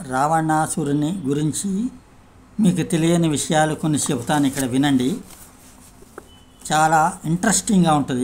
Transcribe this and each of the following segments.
రావణాసురుని గురించి మీకు తెలియని విషయాలు కొన్ని చెబుతాను, ఇక్కడ వినండి. చాలా ఇంట్రెస్టింగ్గా ఉంటుంది.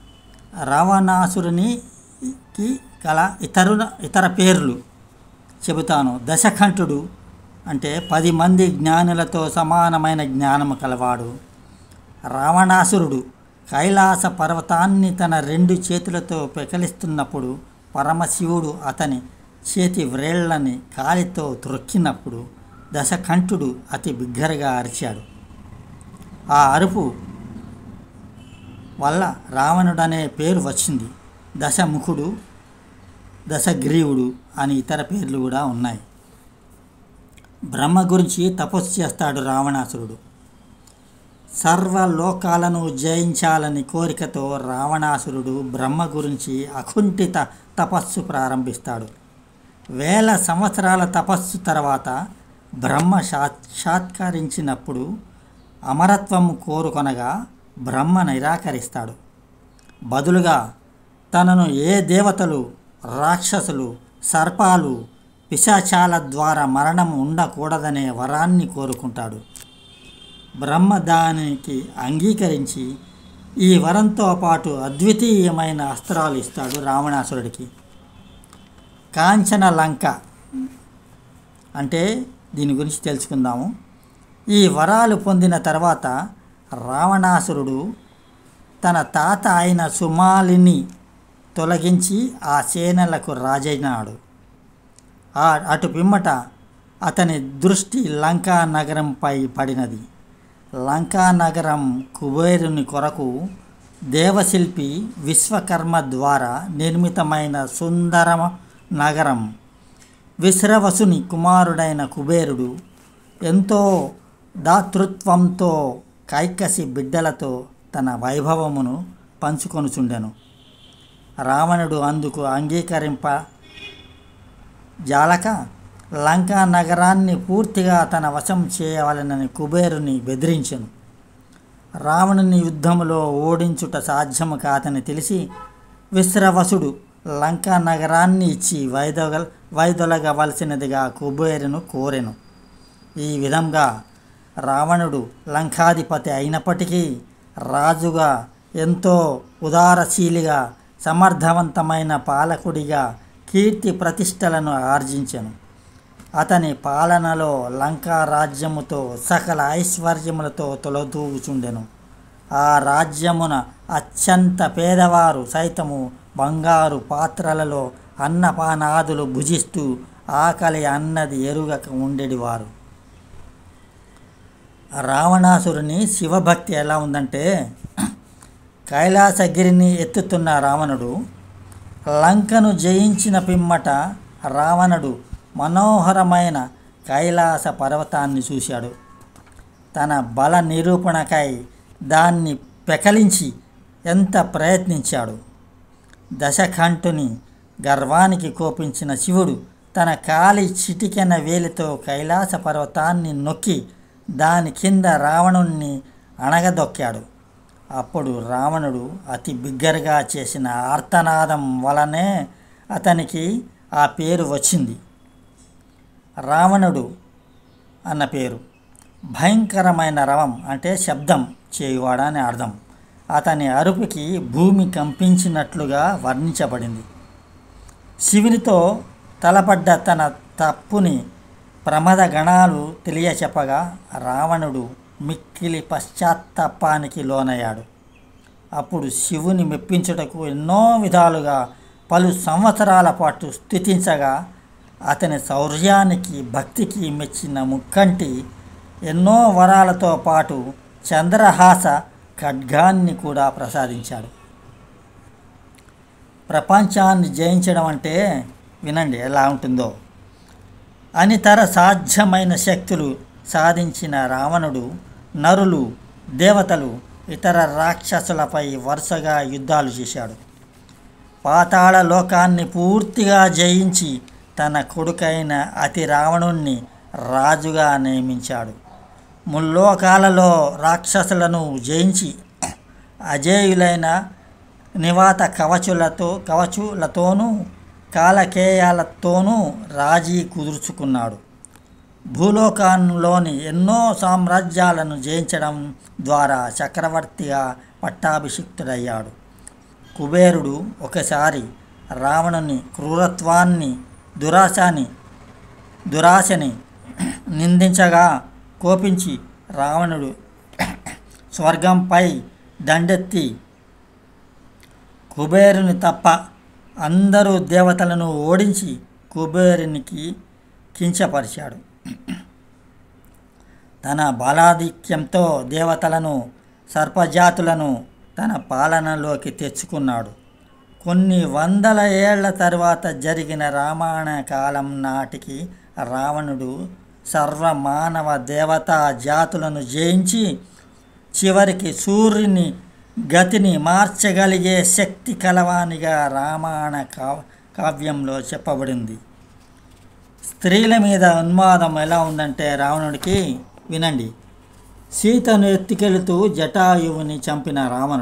రావణాసురునికి గల ఇతర పేర్లు చెబుతాను. దశకంఠుడు అంటే 10 మంది జ్ఞానులతో సమానమైన జ్ఞానము కలవాడు. రావణాసురుడు కైలాస పర్వతాన్ని తన 2 చేతులతో పెకలిస్తున్నప్పుడు పరమశివుడు అతని చేతి వ్రేళ్లని కాలితో త్రొక్కినప్పుడు దశకంఠుడు అతి బిగ్గరగా అరిచాడు. ఆ అరుపు వల్ల రావణుడనే పేరు వచ్చింది. దశముఖుడు, దశగ్రీవుడు అని ఇతర పేర్లు కూడా ఉన్నాయి. బ్రహ్మ గురించి తపస్సు చేస్తాడు రావణాసురుడు. సర్వలోకాలను జయించాలని కోరికతో రావణాసురుడు బ్రహ్మ గురించి అకుంఠిత తపస్సు ప్రారంభిస్తాడు. 1000 సంవత్సరాల తపస్సు తర్వాత బ్రహ్మ సాక్షాత్కరించినప్పుడు అమరత్వం కోరుకొనగా బ్రహ్మ నిరాకరిస్తాడు. బదులుగా తనను ఏ దేవతలు, రాక్షసులు, సర్పాలు, పిశాచాల ద్వారా మరణం ఉండకూడదనే వరాన్ని కోరుకుంటాడు. బ్రహ్మ దానికి అంగీకరించి ఈ వరంతో పాటు అద్వితీయమైన అస్త్రాలు ఇస్తాడు రావణాసురుడికి. కాంచన లంక అంటే దీని గురించి తెలుసుకుందాము. ఈ వరాలు పొందిన తర్వాత రావణాసురుడు తన తాత అయిన సుమాలిని తొలగించి ఆ సేనలకు రాజైనాడు. అటు పిమ్మట అతని దృష్టి లంకా నగరంపై పడినది. లంకా నగరం కుబేరుని కొరకు దేవశిల్పి విశ్వకర్మ ద్వారా నిర్మితమైన సుందర నగరం. విశ్రవసుని కుమారుడైన కుబేరుడు ఎంతో దాతృత్వంతో కైకసి బిడ్డలతో తన వైభవమును పంచుకొనుచుండెను. రావణుడు అందుకు అంగీకరింప జాలక లంకా నగరాన్ని పూర్తిగా తన వశం చేయవలనని కుబేరుని బెదిరించెను. రావణుని యుద్ధములో ఓడించుట సాధ్యము కాదని తెలిసి విశ్రవసుడు లంకా నగరాన్ని ఇచ్చి వైదొలగవలసినదిగా కుబేరును కోరెను. ఈ విధంగా రావణుడు లంకాధిపతి అయినప్పటికీ రాజుగా ఎంతో ఉదారశీలిగా, సమర్థవంతమైన పాలకుడిగా కీర్తి ప్రతిష్టలను ఆర్జించెను. అతని పాలనలో లంకా రాజ్యముతో సకల ఐశ్వర్యములతో తొలతూగుచుండెను. ఆ రాజ్యమున అత్యంత పేదవారు సైతము బంగారు పాత్రలలో అన్నపానాదులు భుజిస్తూ ఆకలి అన్నది ఎరుగక ఉండేవారు. రావణాసురుని శివభక్తి ఎలా ఉందంటే, కైలాసగిరిని ఎత్తుతున్న రావణుడు లంకను జయించిన పిమ్మట రావణుడు మనోహరమైన కైలాస పర్వతాన్ని చూశాడు. తన బల నిరూపణకై దాన్ని పెకలించి ఎంత ప్రయత్నించాడు. దశకంఠుని గర్వానికి కోపించిన శివుడు తన కాలి చిటికెన వేలితో కైలాస పర్వతాన్ని నొక్కి దాని కింద రావణుణ్ణి అణగదొక్కాడు. అప్పుడు రావణుడు అతి బిగ్గరగా చేసిన ఆర్తనాదం వలనే అతనికి ఆ పేరు వచ్చింది. రావణుడు అన్న పేరు భయంకరమైన రవం అంటే శబ్దం చేయువాడని అర్థం. అతని అరుపుకి భూమి కంపించినట్లుగా వర్ణించబడింది. శివునితో తలపడ్డ తన తప్పుని ప్రమద గణాలు తెలియచెప్పగా రావణుడు మిక్కిలి పశ్చాత్తాపానికి లోనయ్యాడు. అప్పుడు శివుని మెప్పించుటకు ఎన్నో విధాలుగా పలు సంవత్సరాల పాటు స్తుతించగా అతని శౌర్యానికి, భక్తికి మెచ్చిన ముక్కంటి ఎన్నో వరాలతో పాటు చంద్రహాస ఖడ్గాన్ని కూడా ప్రసాదించాడు. ప్రపంచాన్ని జయించడం అంటే వినండి ఎలా ఉంటుందో. అనితర సాధ్యమైన శక్తులు సాధించిన రావణుడు నరులు, దేవతలు, ఇతర రాక్షసులపై వరుసగా యుద్ధాలు చేశాడు. పాతాళ లోకాన్ని పూర్తిగా జయించి తన కొడుకైన అతి రావణుణ్ణి రాజుగా నియమించాడు. ముల్లోకాలలో రాక్షసులను జయించి అజేయులైన నివాత కవచులతోనూ కాలకేయాలతోనూ రాజీ కుదుర్చుకున్నాడు. భూలోకంలోని ఎన్నో సామ్రాజ్యాలను జయించడం ద్వారా చక్రవర్తిగా పట్టాభిషిక్తుడయ్యాడు. కుబేరుడు ఒకసారి రావణుని క్రూరత్వాన్ని, దురాశని నిందించగా కోపించి రావణుడు స్వర్గంపై దండెత్తి కుబేరుని తప్ప అందరూ దేవతలను ఓడించి కుబేరునికి కించపరిచాడు. తన బలాధిక్యంతో దేవతలను, సర్పజాతులను తన పాలనలోకి తెచ్చుకున్నాడు. కొన్ని వందల ఏళ్ల తర్వాత జరిగిన రామాయణ కాలం నాటికి రావణుడు సర్వమానవ దేవతా జాతులను జయించి చివరికి సూర్యుని గతిని మార్చగలిగే శక్తి కలవానిగా రామాయణ కావ్యంలో చెప్పబడింది. స్త్రీల మీద ఉన్మాదం ఎలా ఉందంటే రావణుడికి వినండి. సీతను ఎత్తుకెళుతూ జటాయువుని చంపిన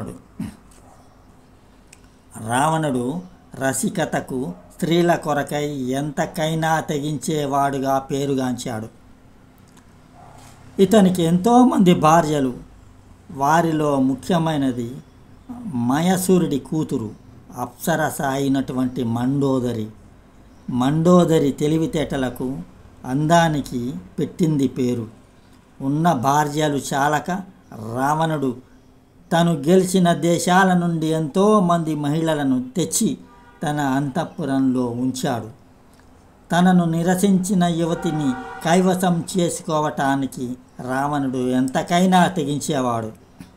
రావణుడు రసికతకు, స్త్రీల కొరకై ఎంతకైనా తెగించేవాడుగా పేరుగాంచాడు. ఇతనికి ఎంతోమంది భార్యలు. వారిలో ముఖ్యమైనది మయసూరుడి కూతురు అప్సరస అయినటువంటి మండోదరి తెలివితేటలకు, అందానికి పెట్టింది పేరు. ఉన్న భార్యలు చాలక రావణుడు తను గెలిచిన దేశాల నుండి ఎంతోమంది మహిళలను తెచ్చి తన అంతఃపురంలో ఉంచాడు. తనను నిరసించిన యువతిని కైవసం చేసుకోవటానికి రావణుడు ఎంతకైనా తెగించేవాడు.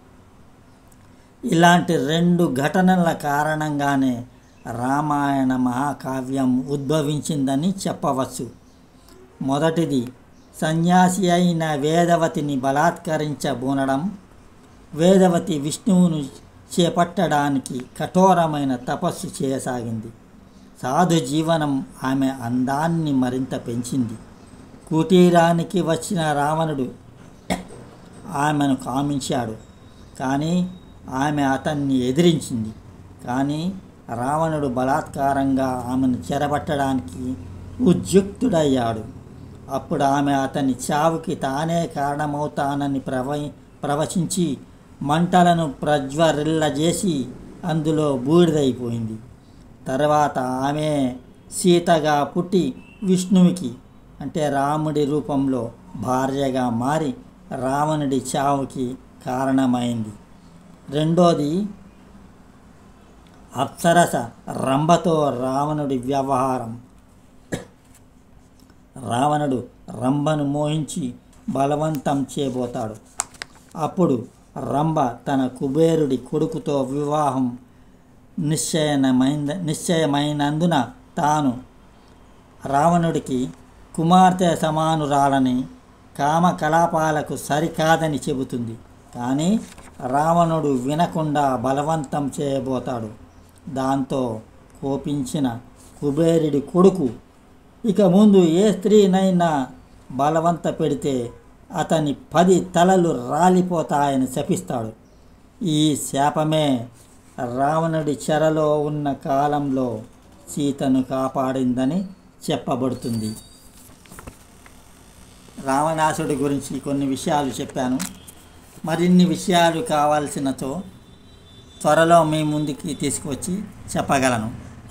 ఇలాంటి 2 ఘటనల కారణంగానే రామాయణ మహాకావ్యం ఉద్భవించిందని చెప్పవచ్చు. మొదటిది, సన్యాసి అయిన వేదవతిని బలాత్కరించబూనడం. వేదవతి విష్ణువును చేపట్టడానికి కఠోరమైన తపస్సు చేయసాగింది. సాధు జీవనం ఆమె అందాన్ని మరింత పెంచింది. కుటీరానికి వచ్చిన రావణుడు ఆమెను కామించాడు, కానీ ఆమె అతన్ని ఎదిరించింది. కానీ రావణుడు బలాత్కారంగా ఆమెను చెరబట్టడానికి ఉద్యుక్తుడయ్యాడు. అప్పుడు ఆమె అతని చావుకి తానే కారణమవుతానని ప్రవచించి మంటలను ప్రజ్వరిల్లజేసి అందులో బూడిదైపోయింది. తర్వాత ఆమె సీతగా పుట్టి విష్ణువుకి అంటే రాముడి రూపంలో భార్యగా మారి రావణుడి చావుకి కారణమైంది. రెండోది, అప్సరస రంభతో రావణుడి వ్యవహారం. రావణుడు రంభను మోహించి బలవంతం చేయబోతాడు. అప్పుడు రంభ తన కుబేరుడి కొడుకుతో వివాహం నిశ్చయమైనందున తాను రావణుడికి కుమార్తె సమానురాలని, కామకలాపాలకు సరికాదని చెబుతుంది. కానీ రావణుడు వినకుండా బలవంతం చేయబోతాడు. దాంతో కోపించిన కుబేరుడి కొడుకు ఇక ముందు ఏ స్త్రీనైనా బలవంత పెడితే అతని 10 తలలు రాలిపోతాయని శపిస్తాడు. ఈ శాపమే రావణుడి చెరలో ఉన్న కాలంలో సీతను కాపాడిందని చెప్పబడుతుంది. రావణాసుడి గురించి కొన్ని విషయాలు చెప్పాను. మరిన్ని విషయాలు కావాల్సినతో త్వరలో మీ ముందుకి తీసుకువచ్చి చెప్పగలను.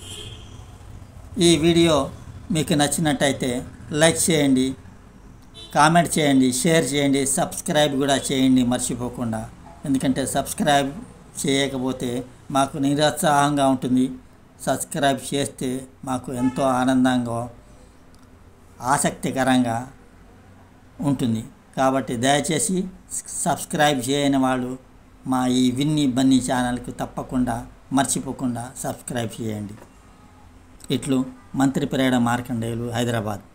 ఈ వీడియో మీకు నచ్చినట్టయితే లైక్ చేయండి, కామెంట్ చేయండి, షేర్ చేయండి, సబ్స్క్రైబ్ కూడా చేయండి మర్చిపోకుండా. ఎందుకంటే సబ్స్క్రైబ్ చేయకపోతే మాకు నిరుత్సాహంగా ఉంటుంది. సబ్స్క్రైబ్ చేస్తే మాకు ఎంతో ఆనందంగా, ఆసక్తికరంగా ఉంటుంది. కాబట్టి దయచేసి సబ్స్క్రైబ్ చేయని వాళ్ళు మా ఈ విన్నీ బన్నీ ఛానల్కు తప్పకుండా మర్చిపోకుండా సబ్స్క్రైబ్ చేయండి. ఇట్లు మంత్రి ప్రేడ మార్కండేయులు, హైదరాబాద్.